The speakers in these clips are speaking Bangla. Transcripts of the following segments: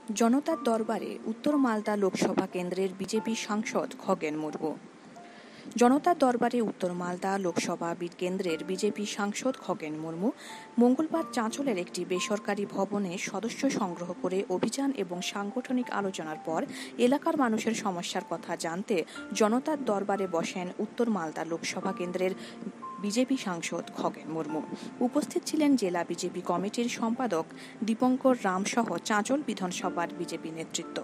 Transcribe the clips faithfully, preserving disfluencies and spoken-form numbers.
জনতার দরবারে উত্তর মালদা লোকসভা কেন্দ্রের বিজেপি সাংসদ খগেন মুর্মু। জনতার দরবারে উত্তর মালদা লোকসভা কেন্দ্রের বিজেপি সাংসদ খগেন মুর্মু মঙ্গলবার চাঁচলের একটি বেসরকারি ভবনে সদস্য সংগ্রহ করে অভিযান এবং সাংগঠনিক আলোচনার পর এলাকার মানুষের সমস্যার কথা জানতে জনতার দরবারে বসেন উত্তর মালদা লোকসভা কেন্দ্রের বিজেপি সাংসদ খগেন মুর্মু। উপস্থিত ছিলেন জেলা বিজেপি কমিটির সম্পাদক দীপঙ্কর রাম সহ চাঁচল বিধানসভার বিজেপি নেতৃত্ব।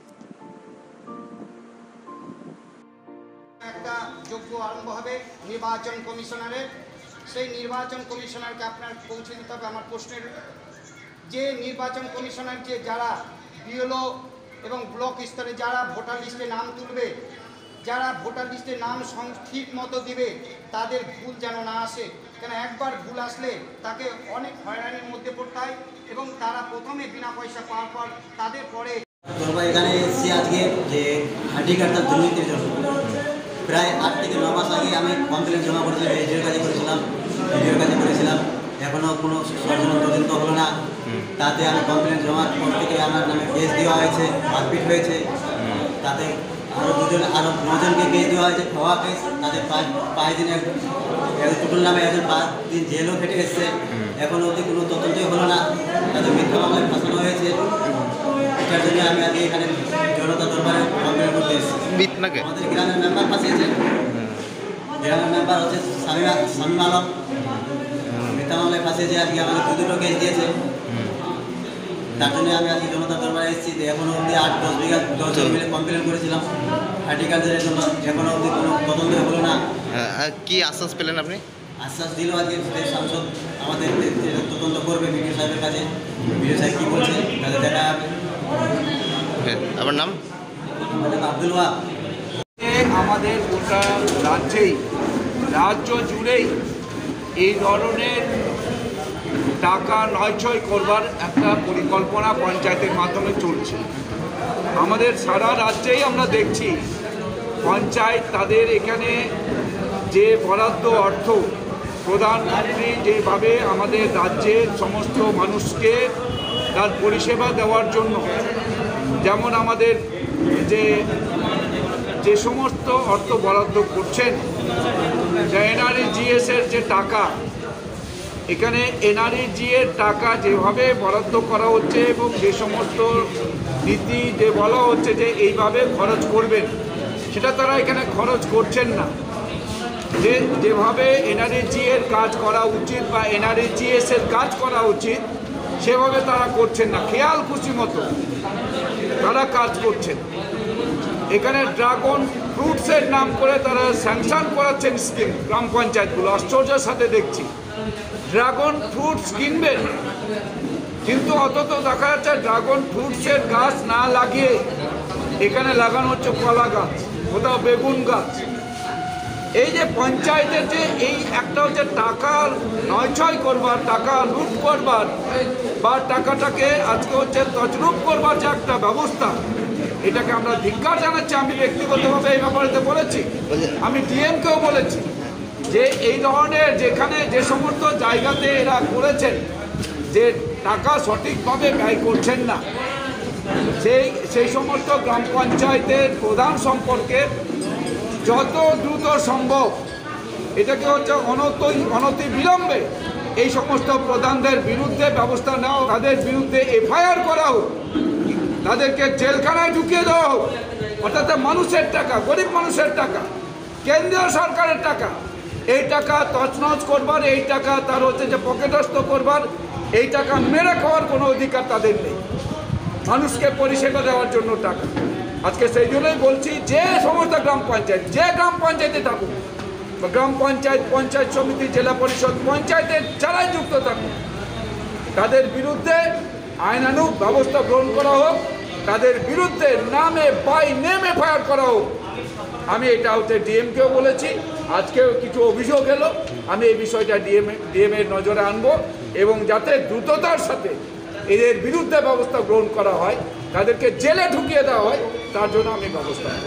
একটা যোগ্য আরম্ভ হবে নির্বাচন কমিশনারের, সেই নির্বাচন কমিশনারকে আপনার পৌঁছে দিতে হবে। আমার প্রশ্নের যে নির্বাচন কমিশনার যে যারা বিএলও এবং ব্লক স্তরে যারা ভোটার লিস্টে নাম তুলবে, যারা ভোটার লিস্টে নাম ঠিক মতো দিবে, তাদের ভুল যেন না আসে। কেন একবার ভুল আসলে তাকে অনেক হয়রানির মধ্যে পড়তে হয় এবং তারা প্রথমে বিনা পয়সা পাওয়ার পর তাদের পরে এখানে এসেছি আজকে যে আইডি কার্ডটা দুর্নীতির জন্য প্রায় আট থেকে ন মাস আগে আমি কমপ্লেন জমা করেছিলাম, এডিওর কাছে করেছিলাম ভিডিওর কাছে করেছিলাম, এখনও কোনো সরজমিন তদন্ত হলো না। তাতে আমি কমপ্লেন জমার পর থেকে আমার নামে কেস দেওয়া হয়েছে, মারপিট হয়েছে। তাতে আরও দুজন আরও নজনকে কেস দেওয়া হয়েছে, খাওয়া কেস। তাদের পাঁচ পাঁচ দিন এক টুটুল নামে একজন পাঁচ দিন জেলও খেটে এসছে, এখনও অবধি কোনো তদন্তই হলো না। তাদের মিথ্যা মামলায় ফাঁসানো হয়েছে। এটার জন্য আমি আজকে এখানে জনতা দরবারে কমপ্লেন করতে এসেছি। আমাদের গ্রামের মেম্বার ফাঁসিয়েছে, গ্রামের মেম্বার হচ্ছে শামিমা শামিম আলম, মিথ্যা মামলায় ফাঁসিয়েছে। আজকে আমাদের দু দুটো কেস দিয়েছে। তার জন্য আমি আজকে জনতা দরবারে এসেছি। এখনও অবধি আট দশ বিঘা দশ মিলে কমপ্লেন করেছিলাম হার্টিকালচারের জন্য, এখনও অবধি কোনো তদন্ত হলো না। কি আশ্বাস পেলেন আপনি? আশ্বাস দিল আজকে সাংসদ আমাদের তদন্ত করবে বিডিও সাহেবের কাছে। বিডিও সাহেব কী বলছে তাদের দেখা হবে। আমার নাম আব্দুল ওয়াহাব। আমাদের গোটা রাজ্যেই রাজ্য জুড়েই এই ধরনের টাকা নয়ছয় করবার একটা পরিকল্পনা পঞ্চায়েতের মাধ্যমে চলছে। আমাদের সারা রাজ্যেই আমরা দেখছি পঞ্চায়েত তাদের এখানে যে বরাদ্দ অর্থ প্রধানমন্ত্রী যেভাবে আমাদের রাজ্যের সমস্ত মানুষকে তার পরিষেবা দেওয়ার জন্য, যেমন আমাদের যে যে সমস্ত অর্থ বরাদ্দ করছেন, এনআরইজিএস এর যে টাকা, এখানে এনআরইজি এর টাকা যেভাবে বরাদ্দ করা হচ্ছে এবং যে সমস্ত নীতি যে বলা হচ্ছে যে এইভাবে খরচ করবেন, সেটা তারা এখানে খরচ করছেন না। যে যেভাবে এনআরইজি এর কাজ করা উচিত বা এনআরইজিএস এর কাজ করা উচিত সেভাবে তারা করছেন না। খেয়াল খুশি মতো তারা কাজ করছেন। এখানে ড্রাগন ফ্রুটসের নাম করে তারা স্যাংশন করাচ্ছেন স্কিম গ্রাম পঞ্চায়েতগুলো। আশ্চর্যের সাথে দেখছি ড্রাগন ফ্রুটস কিনবেন, কিন্তু অন্তত দেখা যাচ্ছে ড্রাগন ফ্রুটসের গাছ না লাগিয়ে এখানে লাগানো হচ্ছে কলা গাছ, কোথাও বেগুন গাছ। এই যে পঞ্চায়েতের যে এই একটা হচ্ছে টাকা নয়ছয় করবার, টাকা লুট করবার বা টাকাটাকে আজকে হচ্ছে তছরূপ করবার যে একটা ব্যবস্থা, এটাকে আমরা ধিক্কার জানাচ্ছি। আমি ব্যক্তিগতভাবে এই ব্যাপারে বলেছি, আমি ডিএমকেও বলেছি যে এই ধরনের যেখানে যে সমস্ত জায়গাতে এরা করেছেন যে টাকা সঠিকভাবে ব্যয় করছেন না, সেই সেই সমস্ত গ্রাম পঞ্চায়েতের প্রধান সম্পর্কে যত দ্রুত সম্ভব এটাকে হচ্ছে অনতি অনতি বিলম্বে এই সমস্ত প্রধানদের বিরুদ্ধে ব্যবস্থা নেওয়া, তাদের বিরুদ্ধে এফআইআর করা হোক, তাদেরকে জেলখানায় ঢুকিয়ে দেওয়া হোক। অর্থাৎ মানুষের টাকা, গরিব মানুষের টাকা, কেন্দ্রীয় সরকারের টাকা, এই টাকা তছনছ করবার, এই টাকা তার হচ্ছে যে পকেটস্থ করবার, এই টাকা মেরে খাওয়ার কোনো অধিকার তাদের নেই। মানুষকে পরিষেবা দেওয়ার জন্য টাকা। আজকে সেই জন্যই বলছি যে সমস্ত গ্রাম পঞ্চায়েত, যে গ্রাম পঞ্চায়েতে থাকুক, গ্রাম পঞ্চায়েত, পঞ্চায়েত সমিতি, জেলা পরিষদ, পঞ্চায়েতের যারাই যুক্ত থাকুক, তাদের বিরুদ্ধে আইনানুগ ব্যবস্থা গ্রহণ করা হোক, তাদের বিরুদ্ধে নামে বাই নেম এফআইআর করা হোক। আমি এটা হচ্ছে ডিএমকেও বলেছি, আজকেও কিছু অভিযোগ এলো, আমি এই বিষয়টা ডিএম ডিএম এর নজরে আনবো এবং যাতে দ্রুততার সাথে এদের বিরুদ্ধে ব্যবস্থা গ্রহণ করা হয়, তাদেরকে জেলে ঢুকিয়ে দেওয়া হয়, তার জন্য আমি ব্যবস্থা নেব।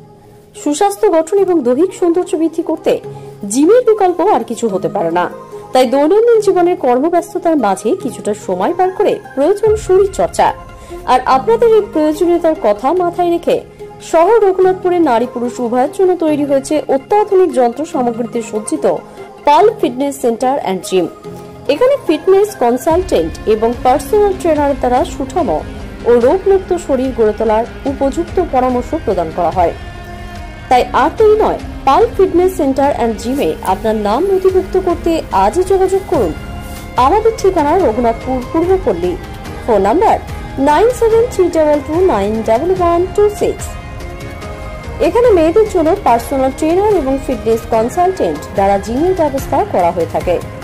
সুস্বাস্থ্য গঠন এবং দৈহিক সৌন্দর্য বৃদ্ধি করতে জিমের বিকল্প আর কিছু হতে পারে না। তাই দৈনন্দিন জীবনের কর্মব্যস্ততার মাঝে কিছুটা সময় পার করে প্রয়োজন শরীর চর্চা। আর আপনাদের এই প্রয়োজনীয়তার কথা মাথায় রেখে শহর রঘুনাথপুরে নারী পুরুষ উভয়ের জন্য তৈরি হয়েছে অত্যাধুনিক যন্ত্র সামগ্রীতে সজ্জিত Pal fitness centre and gym. এখানে ফিটনেস কনসালটেন্ট এবং পার্সোনাল ট্রেনার দ্বারা সুঠাম ও রোগমুক্ত শরীর গড়ে তোলার উপযুক্ত পরামর্শ প্রদান করা হয়। তাই আর দেরি নয়, পাল ফিটনেস সেন্টার অ্যান্ড জিমে আপনার নাম নথিভুক্ত করতে আজই যোগাযোগ করুন। আমাদের ঠিকানা Raghunathpur Purbapalli. Phone number nine seven three double two nine double one two six. এখানে মেয়েদের জন্য পার্সোনাল ট্রেনার এবং ফিটনেস কনসালটেন্ট দ্বারা জিমের ব্যবস্থা করা হয়ে থাকে।